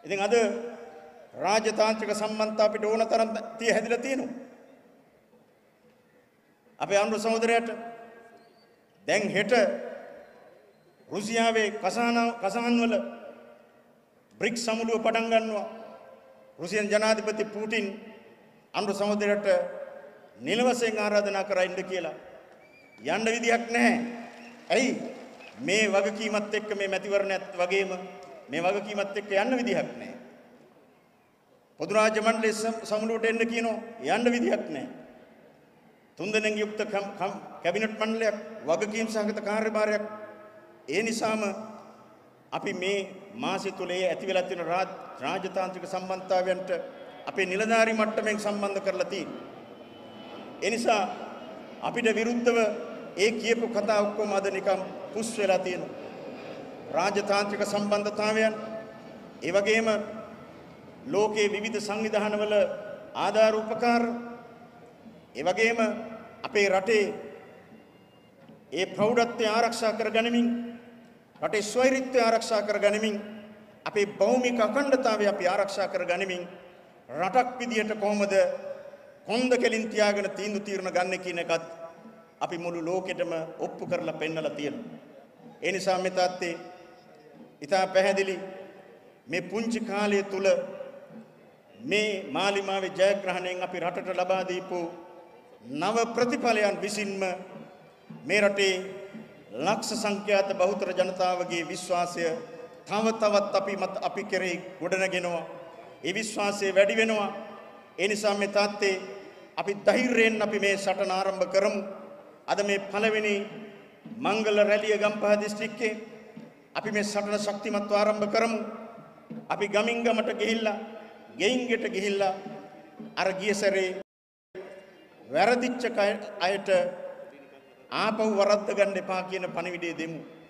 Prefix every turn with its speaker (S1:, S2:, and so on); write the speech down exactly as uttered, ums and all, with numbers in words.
S1: ඉතින් අද රාජතාන්ත්‍රික සම්බන්ධතා අපිට ඕන තරම් තිය හැදිලා තියෙනවා. අපේ අනුර සහෝදරයාට දැන් හෙට රුසියාවේ කසාන කසාන් වල බ්‍රික්ස් සමුළුව පටන් ගන්නවා. රුසියන් ජනාධිපති පුටින් අනුර සහෝදරයාට නිල වශයෙන් ආරාධනා කරා ඉන්න කියලා. යන්න විදියක් නැහැ. ඇයි? මේ වගකීමත් එක්ක මේ මැතිවරණයත් වගේම මේ වගකීමත් එක්ක යන්න විදියක් නැහැ. පොදු රාජ්‍ය මණ්ඩලයේ සමුළුවට එන්න කියනවා. යන්න විදියක් නැහැ. තුන්දෙනෙන් යුක්ත කැබිනට් මණ්ඩලයක් වගකීම් සහගත කාර්යභාරයක්. ඒ නිසාම අපි මේ මාසෙ තුලේ ඇති වෙලා තියෙන රාජතාන්ත්‍රික සම්බන්ධතාවයන්ට අපේ නිලධාරි මට්ටමින් සම්බන්ධ කරලා තියෙනවා. ඒ නිසා අපිට විරුද්ධව ඒ කියපු කතා ඔක්කොම අද නිකම් පුස් වෙලා තියෙනවා. රාජතාන්ත්‍රික සම්බන්ධතාවයන් ඒ වගේම ලෝකයේ විවිධ සංවිධානවල ආධාර උපකාර ඒ වගේම අපේ රටේ ඒ ප්‍රෞಢත්වය ආරක්ෂා කර ගනිමින් රටේ ස්වෛරීත්වය ආරක්ෂා කර ගනිමින් අපේ භෞමික අඛණ්ඩතාවය අපි ආරක්ෂා කර ගනිමින් රටක් විදියට කොහොමද කොන්ද කෙලින් තියාගෙන තීන්දුව తీරන ගන්න කියන එකත් අපි මුළු ලෝකෙටම ඔප්පු කරලා පෙන්නලා තියෙනවා. ඒ නිසා මේ තාත්තේ ඉතා පැහැදිලි මේ පුංචි කාලය තුල මේ මාලිමාවේ ජයග්‍රහණයෙන් අපි රටට ලබා දීපු නව ප්‍රතිඵලයන් විසින්ම මේ රටේ ලක්ෂ සංඛ්‍යාත බහුතර ජනතාවගේ විශ්වාසය තව තවත් අපි මත අපි කෙරෙහි ගොඩනගෙනවා. ඒ විශ්වාසය වැඩි වෙනවා. ඒ නිසා මේ තාත්තේ අපි ධෛර්යයෙන් අපි මේ සටන ආරම්භ කරමු. අද මේ පළවෙනි මංගල රැළිය ගම්පහ දිස්ත්‍රික්කයේ අපි මේ සටන ශක්තිමත්ව ආරම්භ කරමු. අපි ගමින් ගමට ගිහිල්ලා ගෙයින් ගෙට ගිහිල්ලා අර ගිය සැරේ වැරදිච්ච අයට ආපහු වරද්ද ගන්න එපා කියන පණිවිඩය දෙමු.